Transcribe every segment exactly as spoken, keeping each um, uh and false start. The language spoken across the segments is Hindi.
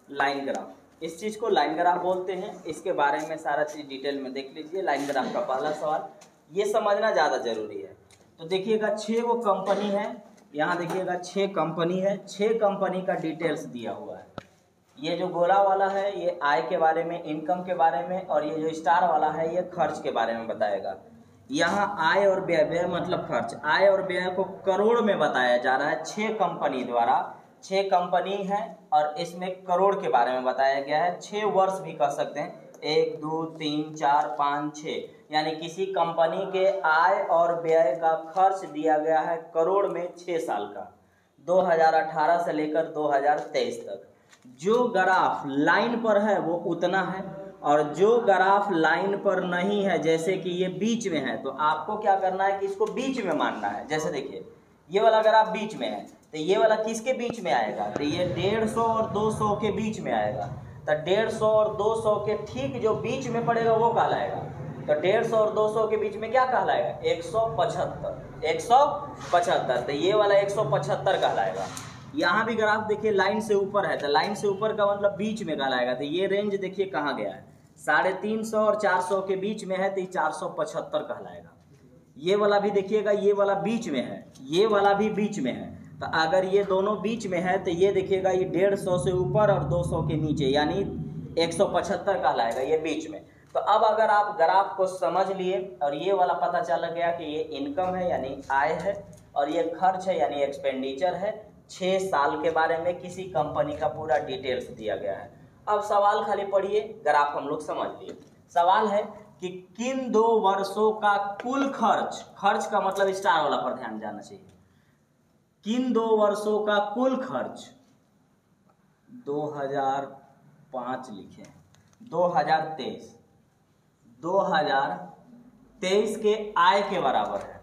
Line graph. इस चीज़ को लाइन ग्राफ बोलते हैं। इसके बारे में सारा चीज़ डिटेल में देख लीजिए। लाइन ग्राफ का पहला सवाल ये समझना ज़्यादा जरूरी है। तो देखिएगा छः वो कंपनी है, यहाँ देखिएगा छः कंपनी है, छः कंपनी का डिटेल्स दिया हुआ है। ये जो गोला वाला है ये आय के बारे में, इनकम के बारे में, और ये जो स्टार वाला है ये खर्च के बारे में बताएगा। यहाँ आय और व्यय, व्यय मतलब खर्च, आय और व्यय को करोड़ में बताया जा रहा है छः कंपनी द्वारा। छः कंपनी है और इसमें करोड़ के बारे में बताया गया है। छः वर्ष भी कह सकते हैं, एक दो तीन चार पाँच छः, यानी किसी कंपनी के आय और व्यय का खर्च दिया गया है करोड़ में छः साल का, दो हज़ार अठारह से लेकर दो हज़ार तेईस तक। जो ग्राफ लाइन पर है वो उतना है, और जो ग्राफ लाइन पर नहीं है, जैसे कि ये बीच में है, तो आपको क्या करना है कि इसको बीच में मानना है। जैसे देखिए ये वाला ग्राफ बीच में है, तो ये वाला किसके बीच में आएगा, तो ये डेढ़ सौ और दो सौ के बीच में आएगा। तो डेढ़ सौ और दो सौ के ठीक जो बीच में पड़ेगा वो कहलाएगा। तो डेढ़ सौ और दो सौ के बीच में क्या कहलाएगा, एक सौ पचहत्तर, एक सौ पचहत्तर। तो ये वाला एक सौ पचहत्तर कहलाएगा। यहाँ भी ग्राफ देखिए लाइन से ऊपर है, तो लाइन से ऊपर का मतलब बीच में कहलाएगा। तो ये रेंज देखिए कहाँ गया है, साढ़े तीन सौ और चार सौ के बीच में है, तो ये चार सौ पचहत्तर कहलाएगा। ये वाला भी देखिएगा, ये वाला बीच में है, ये वाला भी बीच में है। तो अगर ये दोनों बीच में है तो ये देखिएगा ये डेढ़ सौ से ऊपर और दो सौ के नीचे, यानी एक सौ पचहत्तर कहलाएगा, ये बीच में। तो अब अगर आप ग्राफ को समझ लिए और ये वाला पता चल गया कि ये इनकम है यानी आय है, और ये खर्च है यानी एक्सपेंडिचर है, छः साल के बारे में किसी कंपनी का पूरा डिटेल्स दिया गया है। अब सवाल खाली पढ़िए, ग्राफ हम लोग समझ लिए। सवाल है कि किन दो वर्षों का कुल खर्च, खर्च का मतलब स्टार वाला पर ध्यान जाना चाहिए, किन दो वर्षों का कुल खर्च दो हज़ार पाँच लिखे, दो हज़ार तेईस, दो हज़ार तेईस के आय के बराबर है,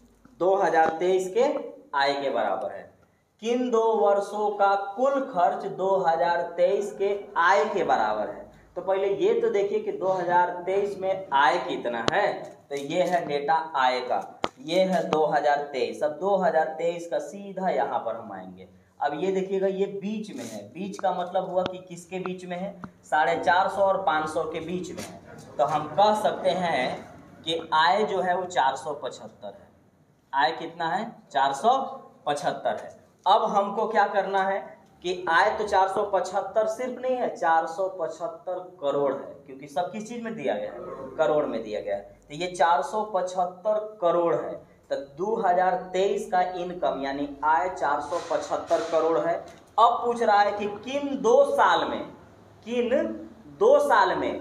दो हज़ार तेईस के आय के बराबर है। किन दो वर्षों का कुल खर्च दो हज़ार तेईस के आय के बराबर है। तो पहले ये तो देखिए कि दो हज़ार तेईस में आय कितना है, तो ये है डेटा आय का, ये है दो हज़ार तेईस। अब दो हज़ार तेईस का सीधा यहाँ पर हम आएंगे। अब ये देखिएगा ये बीच में है, बीच का मतलब हुआ कि किसके बीच में है, साढ़े चार सौ और पाँच सौ के बीच में है। तो हम कह सकते हैं कि आय जो है वो चार सौ पचहत्तर है। आय कितना है, चार सौ पचहत्तर है। अब हमको क्या करना है कि आय तो चार सौ पचहत्तर सिर्फ नहीं है, चार सौ पचहत्तर करोड़ है, क्योंकि सब किस चीज में दिया गया है, करोड़ में दिया गया है। तो ये चार सौ पचहत्तर करोड़ है। तो दो हज़ार तेईस का इनकम यानी आय चार सौ पचहत्तर करोड़ है। अब पूछ रहा है कि किन दो साल में, किन दो साल में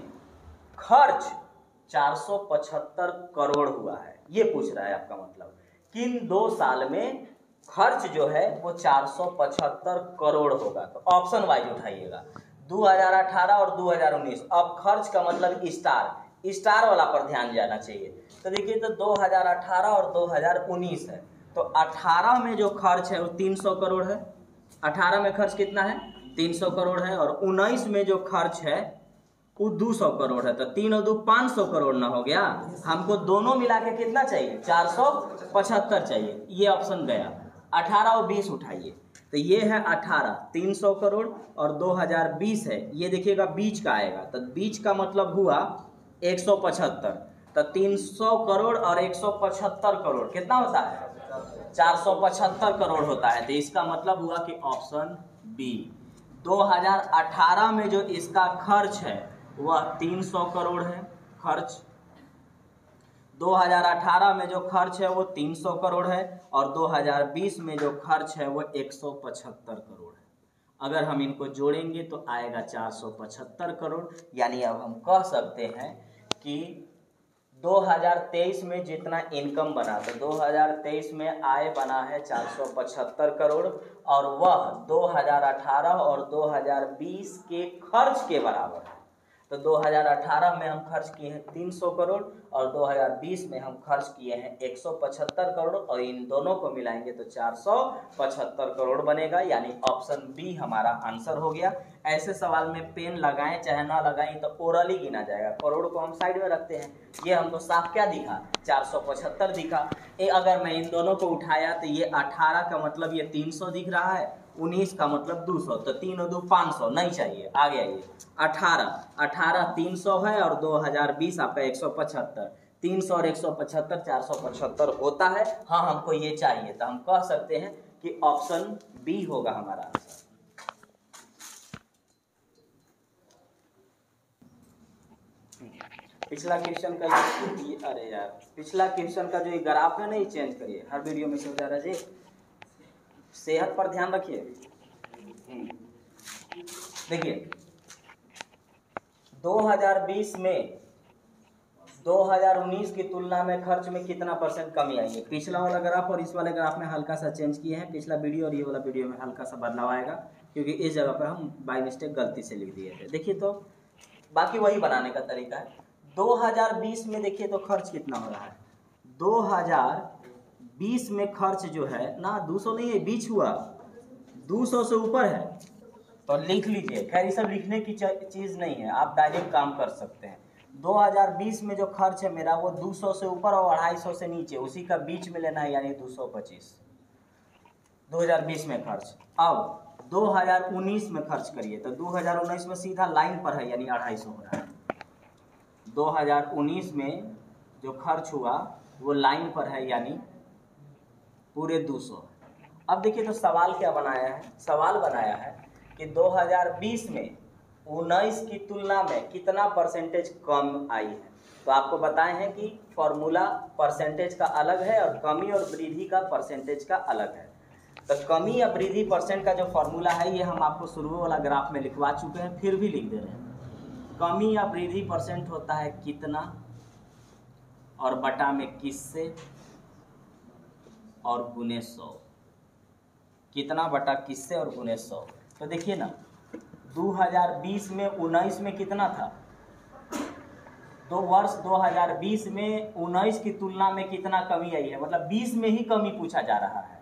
खर्च चार सौ पचहत्तर करोड़ हुआ है, ये पूछ रहा है आपका मतलब। किन दो साल में खर्च जो है वो चार सौ पचहत्तर करोड़ होगा। तो ऑप्शन वाइज उठाइएगा, दो हज़ार अठारह और दो हज़ार उन्नीस। अब खर्च का मतलब स्टार, स्टार वाला पर ध्यान जाना चाहिए। तो देखिए तो दो हज़ार अठारह और दो हज़ार उन्नीस है। तो अठारह में जो खर्च है वो तीन सौ करोड़ है, अठारह में खर्च कितना है, तीन सौ करोड़ है, और उन्नीस में जो खर्च है वो दो सौ करोड़ है। तो तीन और दो पाँच सौ करोड़ ना हो गया, हमको दोनों मिला के कितना चाहिए, चार सौ पचहत्तर चाहिए। ये ऑप्शन गया। अठारह और बीस उठाइए, तो ये है अठारह, तीन सौ करोड़, और दो हज़ार बीस है, ये देखिएगा बीच का आएगा। तो बीच का मतलब हुआ एक सौ पचहत्तर। तो तीन सौ करोड़ और एक सौ पचहत्तर करोड़ कितना होता है, चार सौ पचहत्तर करोड़ होता है। तो इसका मतलब हुआ कि ऑप्शन बी, दो हज़ार अठारह में जो इसका खर्च है वह तीन सौ करोड़ है खर्च, दो हज़ार अठारह में जो खर्च है वो तीन सौ करोड़ है, और दो हज़ार बीस में जो खर्च है वो एक सौ पचहत्तर करोड़ है। अगर हम इनको जोड़ेंगे तो आएगा चार सौ पचहत्तर करोड़। यानी अब हम कह सकते हैं कि दो हज़ार तेईस में जितना इनकम बना, तो दो हज़ार तेईस में आय बना है चार सौ पचहत्तर करोड़, और वह दो हज़ार अठारह और दो हज़ार बीस के खर्च के बराबर है। तो दो हज़ार अठारह में हम खर्च किए हैं तीन सौ करोड़, और दो हज़ार बीस में हम खर्च किए हैं एक सौ पचहत्तर करोड़, और इन दोनों को मिलाएंगे तो चार सौ पचहत्तर करोड़ बनेगा। यानी ऑप्शन बी हमारा आंसर हो गया। ऐसे सवाल में पेन लगाएं चाहे ना लगाएं तो ओरली गिना जाएगा, करोड़ को हम साइड में रखते हैं। ये हमको साफ क्या दिखा, चार सौ पचहत्तर दिखा। ये अगर मैं इन दोनों को उठाया तो ये अठारह का मतलब ये तीन सौ दिख रहा है, उन्नीस का मतलब दो सौ, तो तीन और दो पाँच सौ नहीं चाहिए, आगे आइए। अठारह अठारह तीन सौ है और दो हज़ार बीस आपका एक सौ पचहत्तर, तीन सौ और एक सौ पचहत्तर चार सौ पचहत्तर होता है। हाँ हमको ये चाहिए, तो हम कह सकते हैं कि ऑप्शन बी होगा हमारा आंसर। पिछला क्वेश्चन का जो, अरे यार पिछला क्वेश्चन का जो ये ग्राफ है ना, ये चेंज करिए, हर वीडियो में से हो जा रहा है जी। सेहत पर ध्यान रखिए। देखिए दो हज़ार बीस में दो हज़ार उन्नीस की तुलना में खर्च में कितना परसेंट कमी आई है। पिछला वाला ग्राफ और इस वाले ग्राफ में हल्का सा चेंज किए हैं, पिछला वीडियो और ये वाला वीडियो में हल्का सा बदलाव आएगा, क्योंकि इस जगह पर हम बाय मिस्टेक गलती से लिख दिए थे। देखिए तो बाकी वही बनाने का तरीका है। दो हज़ार बीस में देखिए तो खर्च कितना हो रहा है, दो हज़ार बीस में खर्च जो है ना दो सौ नहीं है, बीच हुआ दो सौ से ऊपर है, तो लिख लीजिए। खैर ये सब लिखने की चीज़ नहीं है, आप डायरेक्ट काम कर सकते हैं। दो हज़ार बीस में जो खर्च है मेरा वो दो सौ से ऊपर और अढ़ाई सौ से नीचे, उसी का बीच में लेना है, यानी दो सौ पच्चीस। दो हज़ार बीस में खर्च। अब दो हज़ार उन्नीस में खर्च करिए, तो दो हज़ार उन्नीस में सीधा लाइन पर है, यानी अढ़ाई सौ हो रहा है। दो हज़ार उन्नीस में जो खर्च हुआ वो लाइन पर है, यानी पूरे दो सौ। अब देखिए तो सवाल क्या बनाया है, सवाल बनाया है कि दो हज़ार बीस में उन्नीस की तुलना में कितना परसेंटेज कम आई है। तो आपको बताए हैं कि फॉर्मूला परसेंटेज का अलग है और कमी और वृद्धि का परसेंटेज का अलग है। तो कमी या वृद्धि परसेंट का जो फॉर्मूला है ये हम आपको शुरू वाला ग्राफ में लिखवा चुके हैं, फिर भी लिख दे रहे हैं। कमी या वृद्धि परसेंट होता है कितना और बटा में किससे और गुने सौ, कितना बटा किससे और गुने सौ। तो देखिए ना दो हज़ार बीस में उन्नीस में कितना था, दो वर्ष दो हज़ार बीस में उन्नीस की तुलना में कितना कमी आई है, मतलब बीस में ही कमी पूछा जा रहा है।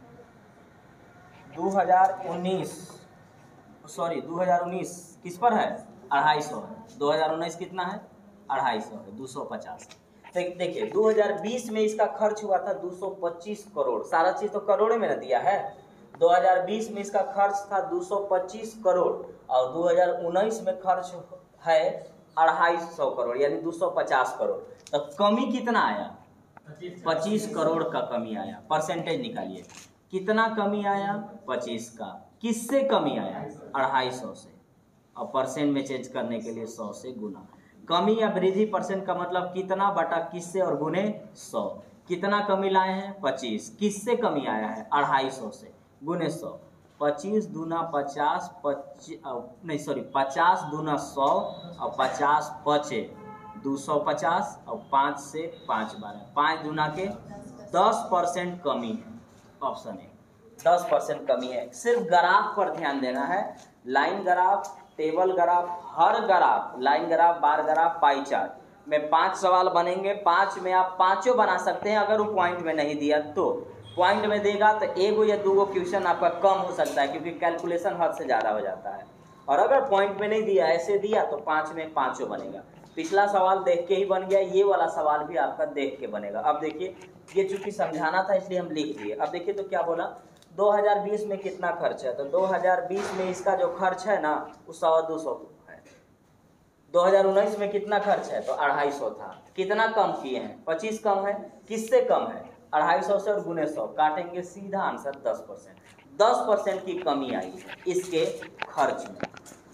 दो हज़ार उन्नीस सॉरी दो हज़ार उन्नीस किस पर है, अढ़ाई सौ है। दो हज़ार उन्नीस कितना है, अढ़ाई सौ है, दो सौ पचास। तो देखिए दो हज़ार बीस में इसका खर्च हुआ था दो सौ पच्चीस करोड़, सारा चीज तो करोड़ में न दिया है। दो हज़ार बीस में इसका खर्च था दो सौ पच्चीस करोड़ और दो हज़ार उन्नीस में खर्च है अढ़ाई सौ करोड़, यानी दो सौ पचास करोड़। तो कमी कितना आया, पच्चीस करोड़ का कमी आया। परसेंटेज निकालिए, कितना कमी आया, पच्चीस का। किससे कमी आया, अढ़ाई सौ से, और परसेंट में चेंज करने के लिए सौ से गुना। कमी या वृद्धि परसेंट का मतलब कितना बटा किससे और गुने सौ। कितना कमी लाए हैं, पच्चीस। किससे कमी आया है, अढ़ाई सौ से, गुने सौ। पच्चीस दूना पचास, पच्चीस नहीं सॉरी पचास दूना सौ और पचास पचे दो सौ पचास और पाँच से पाँच बारह, पाँच दूना के दस परसेंट कमी है। ऑप्शन ए दस परसेंट कमी है। सिर्फ ग्राफ पर ध्यान देना है, लाइन ग्राफ, टेबल ग्राफ, हर graph, line graph, bar graph, pie chart में पांच सवाल बनेंगे। पांच में आप पांचों बना सकते हैं, अगर वो पॉइंट में नहीं दिया तो। पॉइंट में देगा तो एक या दो क्वेश्चन आपका कम हो सकता है, क्योंकि कैलकुलेशन हद से ज़्यादा हो जाता है। और अगर पॉइंट में नहीं दिया, ऐसे दिया, तो पाँच में पाँचों बनेगा। पिछला सवाल देख के ही बन गया, ये वाला सवाल भी आपका देख के बनेगा। अब देखिए ये चूंकि समझाना था इसलिए हम लिख दिए। अब देखिए तो क्या बोला, दो हज़ार बीस में कितना खर्च है, तो दो हज़ार बीस में इसका जो खर्च है ना वो सवा दो सौ है। दो हज़ार उन्नीस में कितना खर्च है, तो अढ़ाई सौ था। कितना कम किए हैं, पच्चीस कम है। किससे कम है, अढ़ाई सौ से और गुने सौ, काटेंगे सीधा आंसर दस परसेंट। दस परसेंट की कमी आई है इसके खर्च में।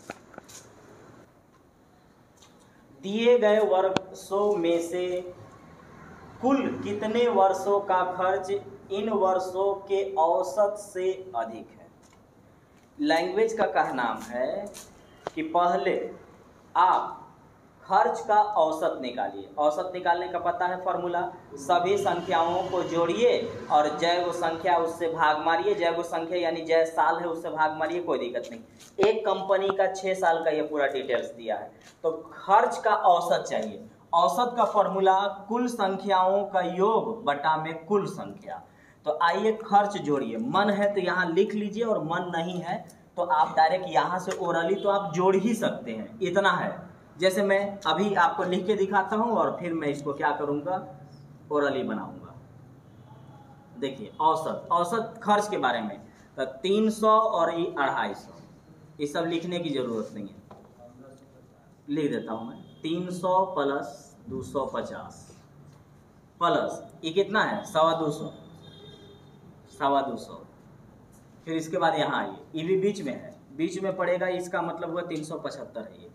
दिए गए वर्षों में से कुल कितने वर्षों का खर्च इन वर्षों के औसत से अधिक है। लैंग्वेज का कहना है कि पहले आप खर्च का औसत निकालिए। औसत निकालने का पता है फॉर्मूला, सभी संख्याओं को जोड़िए और जय वो संख्या उससे भाग मारिए। जय वो संख्या यानी जय साल है उससे भाग मारिए, कोई दिक्कत नहीं। एक कंपनी का छः साल का ये पूरा डिटेल्स दिया है, तो खर्च का औसत चाहिए। औसत का फॉर्मूला कुल संख्याओं का योग बटा में कुल संख्या। तो आइए खर्च जोड़िए। मन है तो यहाँ लिख लीजिए और मन नहीं है तो आप डायरेक्ट यहाँ से ओरली तो आप जोड़ ही सकते हैं। इतना है, जैसे मैं अभी आपको लिख के दिखाता हूँ और फिर मैं इसको क्या करूँगा, ओरली बनाऊँगा। देखिए औसत, औसत खर्च के बारे में तो तीन सौ और ये अढ़ाई सौ, ये सब लिखने की जरूरत नहीं है, लिख देता हूँ मैं। तीन सौ प्लस दो सौ पचास प्लस ये कितना है, सवा दो सौ, सवा दो सौ। फिर इसके बाद यहाँ आइए, ये भी बीच में है, बीच में पड़ेगा, इसका मतलब हुआ तीन सौ पचहत्तर है ये,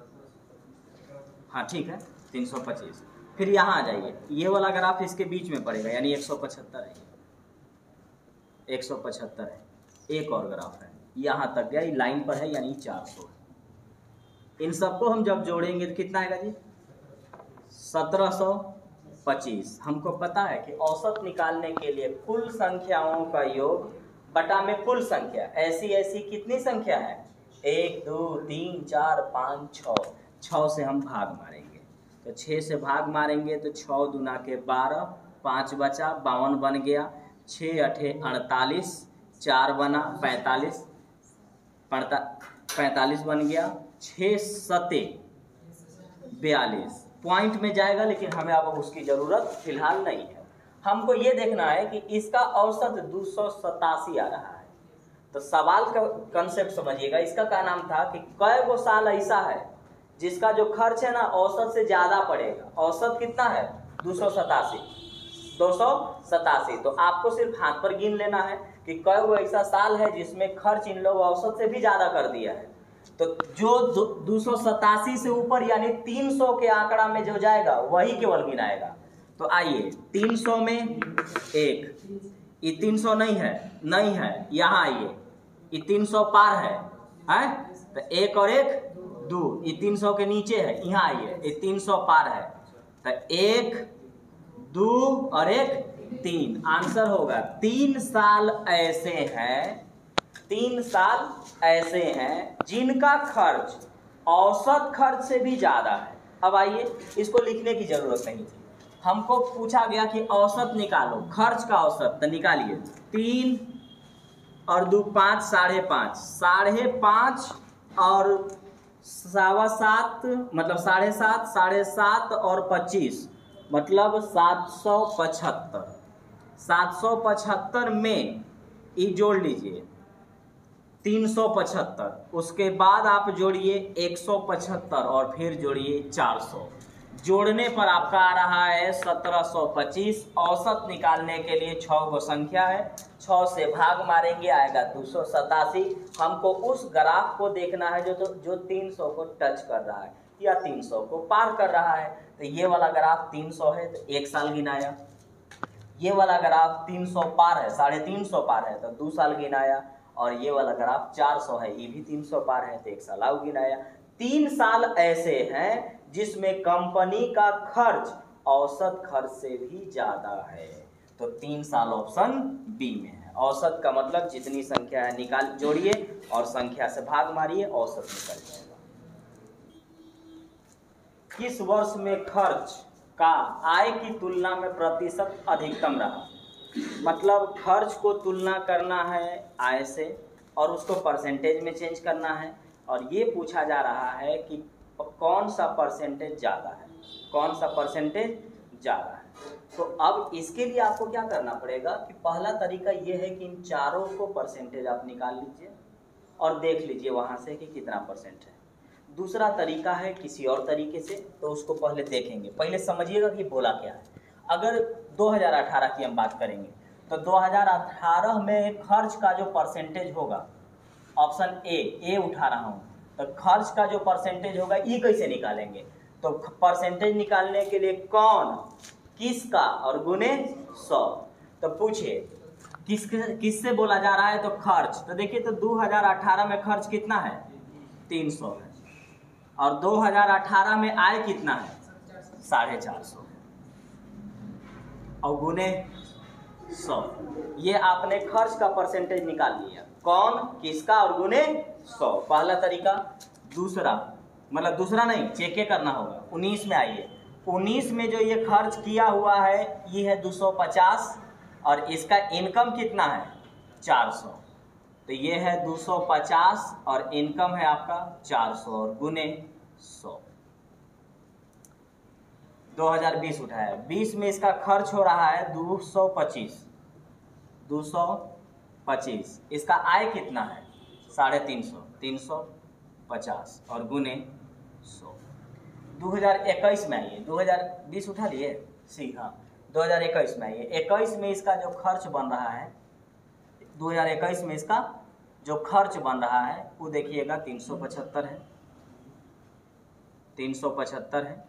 हाँ ठीक है, तीन सौ पच्चीस। फिर यहाँ आ जाइए, ये वाला ग्राफ इसके बीच में पड़ेगा, यानी एक सौ पचहत्तर है, एक सौ पचहत्तर है। एक और ग्राफ है, यहाँ तक गया, ये लाइन पर है, यानी चार सौ है। इन सबको हम जब जोड़ेंगे तो कितना आएगा जी, सत्रह सौ पच्चीस। हमको पता है कि औसत निकालने के लिए कुल संख्याओं का योग बटा में कुल संख्या, ऐसी ऐसी कितनी संख्या है, एक दो तीन चार पाँच छः, छः से हम भाग मारेंगे, तो छः से भाग मारेंगे तो छः दूना के बारह, पाँच बचा बावन बन गया, छः अठे अड़तालीस, चार बना पैंतालीस, पड़ता पैंतालीस बन गया, छः सते बयालीस। पॉइंट में जाएगा, लेकिन हमें अब उसकी ज़रूरत फिलहाल नहीं है। हमको ये देखना है कि इसका औसत दो सौ सतासी आ रहा है। तो सवाल का कंसेप्ट समझिएगा, इसका क्या नाम था कि कई गो साल ऐसा है जिसका जो खर्च है ना औसत से ज़्यादा पड़ेगा। औसत कितना है, दो सौ सतासी, दो सौ सतासी। तो आपको सिर्फ हाथ पर गिन लेना है कि कई गो ऐसा साल है जिसमें खर्च इन लोग औसत से भी ज़्यादा कर दिया है। तो जो दो सौ सतासी से ऊपर यानी तीन सौ के आंकड़ा में जो जाएगा वही केवल गिनाएगा। तो आइए, तीन सौ में एक, ये तीन सौ नहीं है, नहीं है, यहाँ आइए, ये तीन सौ पार है, है? तो एक और एक दो, ये तीन सौ के नीचे है, यहाँ आइए, ये तीन सौ पार है, तो एक दो और एक तीन, आंसर होगा तीन साल ऐसे हैं, तीन साल ऐसे हैं जिनका खर्च औसत खर्च से भी ज़्यादा है। अब आइए, इसको लिखने की ज़रूरत नहीं थी, हमको पूछा गया कि औसत निकालो, खर्च का औसत, तो निकालिए, तीन और दो पाँच, साढ़े पाँच, साढ़े पाँच और सवा सात मतलब साढ़े सात, साढ़े सात और पच्चीस मतलब सात सौ पचहत्तर। सात सौ पचहत्तर में ये जोड़ लीजिए तीन सौ पचहत्तर, उसके बाद आप जोड़िए एक सौ पचहत्तर और फिर जोड़िए चार सौ, जोड़ने पर आपका आ रहा है सत्रह सौ पच्चीस। औसत निकालने के लिए छः गो संख्या है, छः से भाग मारेंगे आएगा दो सौ सतासी। हमको उस ग्राफ को देखना है जो तो जो तीन सौ को टच कर रहा है या तीन सौ को पार कर रहा है। तो ये वाला ग्राफ तीन सौ है तो एक साल गिनाया, ये वाला ग्राफ तीन सौ पार है, साढ़े तीन सौ पार है तो दो साल गिनाया, और ये वाला ग्राफ चार सौ है, ये भी तीन सौ पार है तो एक साल और गिनाया। तीन साल ऐसे हैं जिसमें कंपनी का खर्च औसत खर्च से भी ज्यादा है, तो तीन साल ऑप्शन बी में है। औसत का मतलब जितनी संख्या है निकाल जोड़िए और संख्या से भाग मारिए, औसत निकल जाएगा। किस वर्ष में खर्च का आय की तुलना में प्रतिशत अधिकतम रहा, मतलब खर्च को तुलना करना है आय से और उसको परसेंटेज में चेंज करना है, और ये पूछा जा रहा है कि कौन सा परसेंटेज ज़्यादा है, कौन सा परसेंटेज ज़्यादा है। तो अब इसके लिए आपको क्या करना पड़ेगा कि पहला तरीका ये है कि इन चारों को परसेंटेज आप निकाल लीजिए और देख लीजिए वहाँ से कि कितना परसेंट है। दूसरा तरीका है किसी और तरीके से, तो उसको पहले देखेंगे, पहले समझिएगा कि बोला क्या है। अगर दो हज़ार अठारह की हम बात करेंगे तो दो हज़ार अठारह में खर्च का जो परसेंटेज होगा, ऑप्शन ए ए उठा रहा हूँ, तो खर्च का जो परसेंटेज होगा ये कैसे निकालेंगे, तो परसेंटेज निकालने के लिए कौन किसका और गुने सौ। तो पूछिए किस किससे बोला जा रहा है, तो खर्च। तो देखिए तो दो हज़ार अठारह में खर्च कितना है, तीन सौ है, और दो हज़ार अठारह में आय कितना है, साढ़े चार सौ है, और गुने सौ। ये आपने खर्च का परसेंटेज निकाल लिया, कौन किसका और गुने सौ, पहला तरीका। दूसरा मतलब दूसरा नहीं, चेक करना होगा। उन्नीस में आइए, उन्नीस में जो ये खर्च किया हुआ है ये है दो सौ पचास और इसका इनकम कितना है चार सौ, तो ये है दो सौ पचास और इनकम है आपका चार सौ और गुने सौ। दो हज़ार बीस उठाया, बीस में इसका खर्च हो रहा है दो सौ पच्चीस, दो सौ पच्चीस। इसका आय कितना है साढ़े तीन सौ, तीन सौ पचास और गुने सौ। दो हज़ार इक्कीस में आइए, दो हज़ार बीस उठा लिए सी, हाँ दो हज़ार इक्कीस में आइए। इक्कीस में इसका जो खर्च बन रहा है, दो हज़ार इक्कीस में इसका जो खर्च बन रहा है वो देखिएगा तीन सौ पचहत्तर है, तीन सौ पचहत्तर है।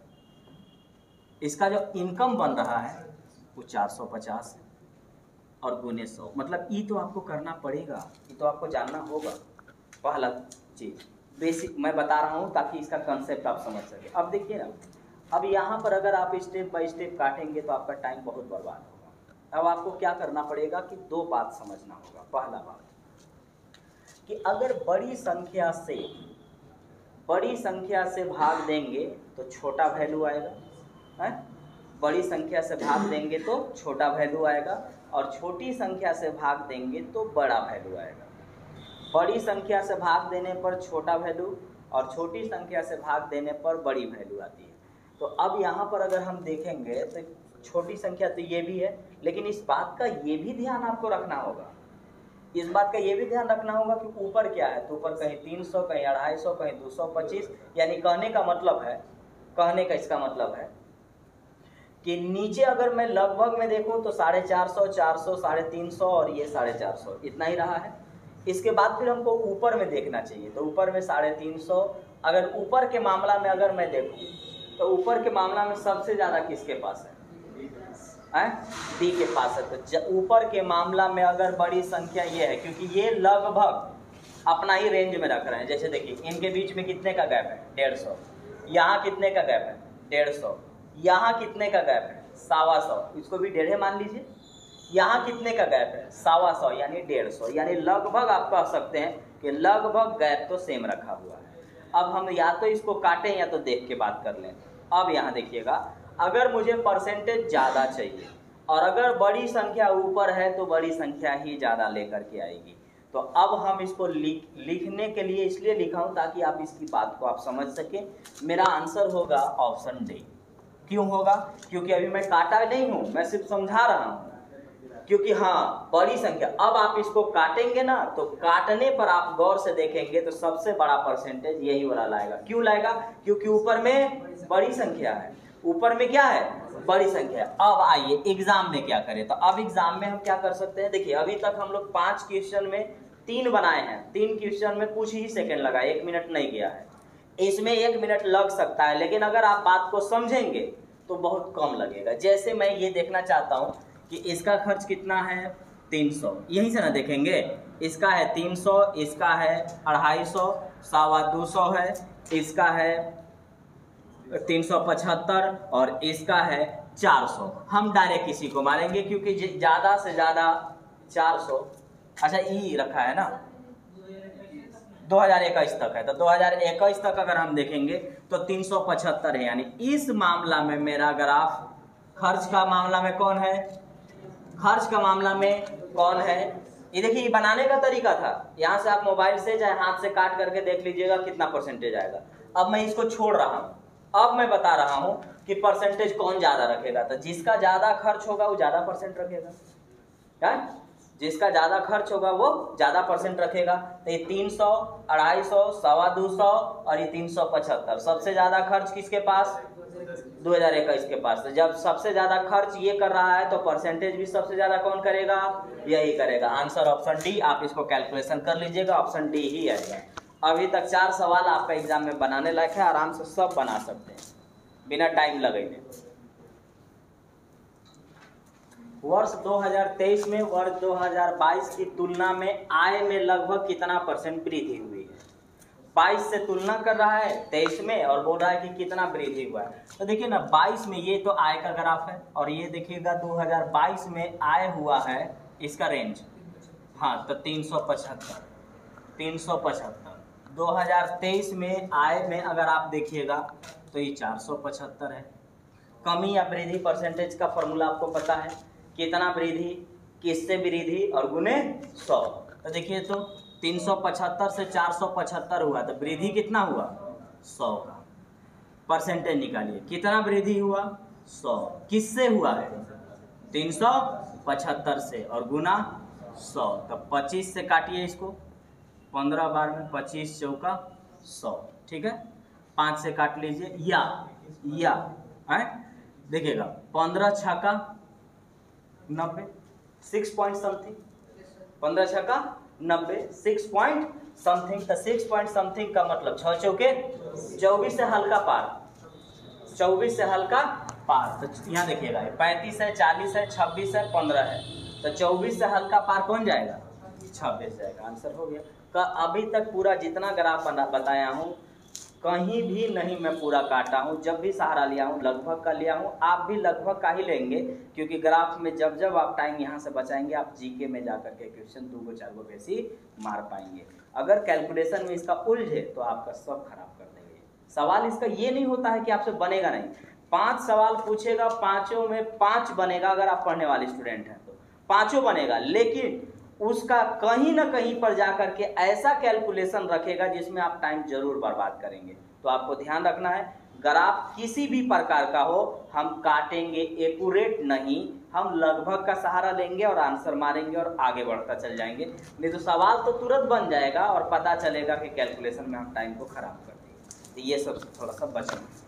इसका जो इनकम बन रहा है वो चार सौ पचास है और गुने सौ। मतलब ये तो आपको करना पड़ेगा, ये तो आपको जानना होगा। पहला चीज बेसिक मैं बता रहा हूँ ताकि इसका कंसेप्ट आप समझ सके। अब देखिए ना, अब यहाँ पर अगर आप स्टेप बाय स्टेप काटेंगे तो आपका टाइम बहुत बर्बाद होगा। अब आपको क्या करना पड़ेगा कि दो बात समझना होगा। पहला बात कि अगर बड़ी संख्या से बड़ी संख्या से भाग देंगे तो छोटा वैल्यू आएगा, है? बड़ी संख्या से भाग देंगे तो छोटा वैल्यू आएगा और छोटी संख्या से भाग देंगे तो बड़ा वैल्यू आएगा। बड़ी संख्या से भाग देने पर छोटा वैल्यू और छोटी संख्या से भाग देने पर बड़ी वैल्यू आती है। तो अब यहाँ पर अगर हम देखेंगे तो छोटी संख्या तो ये भी है, लेकिन इस बात का ये भी ध्यान आपको रखना होगा, इस बात का ये भी ध्यान रखना होगा कि ऊपर क्या है। तो ऊपर कहीं तीन सौ, कहीं अढ़ाई सौ, कहीं दो सौ पच्चीस। यानी कहने का मतलब है, कहने का इसका मतलब है कि नीचे अगर मैं लगभग में देखूं तो साढ़े चार सौ, चार सौ, साढ़े तीन सौ और ये साढ़े चार सौ, इतना ही रहा है। इसके बाद फिर हमको ऊपर में देखना चाहिए। तो ऊपर में साढ़े तीन सौ, अगर ऊपर के मामला में अगर मैं देखूं तो ऊपर के मामला में सबसे ज़्यादा किसके पास है? डी के पास है। तो ऊपर के मामला में अगर बड़ी संख्या ये है, क्योंकि ये लगभग अपना ही रेंज में रख रहे हैं। जैसे देखिए इनके बीच में कितने का गैप है? डेढ़ सौ। यहाँ कितने का गैप है? डेढ़ सौ। यहाँ कितने का गैप है? सवा सौ। इसको भी डेढ़े मान लीजिए। यहाँ कितने का गैप है? सवा सौ, यानी डेढ़ सौ। यानी लगभग आप कह सकते हैं कि लगभग गैप तो सेम रखा हुआ है। अब हम या तो इसको काटें या तो देख के बात कर लें। अब यहाँ देखिएगा, अगर मुझे परसेंटेज ज़्यादा चाहिए और अगर बड़ी संख्या ऊपर है तो बड़ी संख्या ही ज़्यादा लेकर के आएगी। तो अब हम इसको लिख लिखने के लिए इसलिए लिखा हूँ ताकि आप इसकी बात को आप समझ सकें। मेरा आंसर होगा ऑप्शन डी। क्यों होगा? क्योंकि अभी मैं काटा नहीं हूँ, मैं सिर्फ समझा रहा हूँ। क्योंकि हाँ बड़ी संख्या, अब आप इसको काटेंगे ना तो काटने पर आप गौर से देखेंगे तो सबसे बड़ा परसेंटेज यही वाला लाएगा। क्यों लाएगा? क्योंकि ऊपर में बड़ी संख्या है, ऊपर में क्या है? बड़ी संख्या। अब आइए एग्जाम में क्या करें। तो अब एग्जाम में हम क्या कर सकते हैं? देखिए अभी तक हम लोग पांच क्वेश्चन में तीन बनाए हैं, तीन क्वेश्चन में कुछ ही सेकंड लगा, एक मिनट नहीं गया है। इसमें एक मिनट लग सकता है, लेकिन अगर आप बात को समझेंगे तो बहुत कम लगेगा। जैसे मैं ये देखना चाहता हूँ कि इसका खर्च कितना है? तीन सौ। यहीं से ना देखेंगे, इसका है तीन सौ, इसका है अढ़ाई सौ, सवा दो सौ है, इसका है तीन सौ पचहत्तर और इसका है चार सौ। हम डायरेक्ट इसी को मारेंगे क्योंकि ज़्यादा से ज़्यादा चार सौ। अच्छा ई रखा है ना, दो हज़ार इक्कीस तक है। तो दो हज़ार इक्कीस तक अगर हम देखेंगे तो तीन सौ पचहत्तर है। यानी इस मामला में मेरा ग्राफ, खर्च का मामला में कौन है? खर्च का मामला में कौन है? ये देखिए, ये बनाने का तरीका था। यहाँ से आप मोबाइल से चाहे हाथ से काट करके देख लीजिएगा कितना परसेंटेज आएगा। अब मैं इसको छोड़ रहा हूँ, अब मैं बता रहा हूँ कि परसेंटेज कौन ज्यादा रखेगा। तो जिसका ज्यादा खर्च होगा वो ज्यादा परसेंट रखेगा, क्या? जिसका ज्यादा खर्च होगा वो ज्यादा परसेंट रखेगा। तो ये तीन सौ, अढ़ाई सौ, सवा दो सौ और ये तीन सौ पचहत्तर, सबसे ज्यादा खर्च किसके पास? दो हज़ार इक्कीस के पास। तो जब सबसे ज्यादा खर्च ये कर रहा है तो परसेंटेज भी सबसे ज्यादा कौन करेगा? यही करेगा। Answer option D. आप इसको कैलकुलेशन कर लीजिएगा, ऑप्शन डी ही आएगा। अभी तक चार सवाल आपका एग्जाम में बनाने लायक है, आराम से सब बना सकते हैं बिना टाइम लगाए। वर्ष दो हज़ार तेईस में वर्ष दो हज़ार बाईस की तुलना में आय में लगभग कितना परसेंट वृद्धि हुई है? बाईस से तुलना कर रहा है तेईस में और बोल रहा है कि कितना वृद्धि हुआ है। तो देखिए ना, बाईस में ये तो आय का ग्राफ है और ये देखिएगा दो हज़ार बाईस में आय हुआ है, इसका रेंज, हाँ तो तीन सौ पचहत्तर, तीन सौ पचहत्तर। दो हज़ार तेईस में आय में अगर आप देखिएगा तो ये चार सौ पचहत्तर है। कमी या वृद्धि परसेंटेज का फॉर्मूला आपको पता है, कितना वृद्धि, किससे वृद्धि और गुने सौ। तो देखिए तो तीन सौ पचहत्तर से चार सौ पचहत्तर हुआ तो वृद्धि कितना हुआ? सौ का। परसेंटेज निकालिए, कितना वृद्धि हुआ? सौ। किससे हुआ है? तीन सौ पचहत्तर से और गुना सौ। तब पच्चीस से काटिए इसको, पंद्रह बार में पच्चीस चौका सौ, ठीक है। पाँच से काट लीजिए, या या है देखिएगा, पंद्रह छक्का नब्बे, सिक्स पॉइंट समथिंग, पंद्रह छक्का नब्बे, सिक्स पॉइंट समथिंग। तो सिक्स पॉइंट समथिंग का मतलब छः चौके चौबीस से हल्का पार, चौबीस से हल्का पार। तो यहाँ देखिएगा, पैंतीस है, चालीस है, छब्बीस है, पंद्रह है, तो चौबीस से हल्का पार कौन जाएगा? छब्बीस जाएगा। आंसर हो गया। का अभी तक पूरा जितना ग्राफ बताया हूँ कहीं भी नहीं मैं पूरा काटा हूँ, जब भी सहारा लिया हूँ लगभग का लिया हूँ। आप भी लगभग का ही लेंगे, क्योंकि ग्राफ में जब जब आप टाइम यहाँ से बचाएंगे आप जीके में जाकर के क्वेश्चन दो गो चार गो बेसी मार पाएंगे। अगर कैलकुलेशन में इसका उलझे तो आपका सब खराब कर देंगे। सवाल इसका ये नहीं होता है कि आपसे बनेगा नहीं, पांच सवाल पूछेगा, पांचों में पांच बनेगा। अगर आप पढ़ने वाले स्टूडेंट हैं तो पांचों बनेगा, लेकिन उसका कहीं ना कहीं पर जाकर के ऐसा कैलकुलेशन रखेगा जिसमें आप टाइम जरूर बर्बाद करेंगे। तो आपको ध्यान रखना है, ग्राफ किसी भी प्रकार का हो हम काटेंगे एक्यूरेट नहीं, हम लगभग का सहारा लेंगे और आंसर मारेंगे और आगे बढ़ता चल जाएंगे। नहीं तो सवाल तो तुरंत बन जाएगा और पता चलेगा कि कैलकुलेशन में हम टाइम को खराब कर देंगे। तो ये सब थोड़ा सा बचना।